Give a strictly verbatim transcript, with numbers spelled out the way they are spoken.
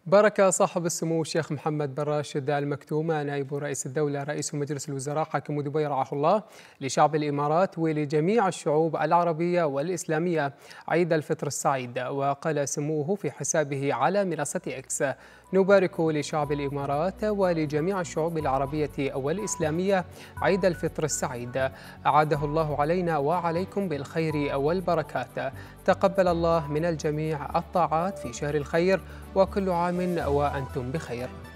بارك صاحب السمو الشيخ محمد بن راشد آل مكتوم نائب رئيس الدولة رئيس مجلس الوزراء حاكم دبي رعاه الله لشعب الإمارات ولجميع الشعوب العربية والإسلامية عيد الفطر السعيد. وقال سموه في حسابه على منصة إكس: نبارك لشعب الإمارات ولجميع الشعوب العربية والإسلامية عيد الفطر السعيد، أعاده الله علينا وعليكم بالخير والبركات. تقبل الله من الجميع الطاعات في شهر الخير، وكل عام وأنتم بخير.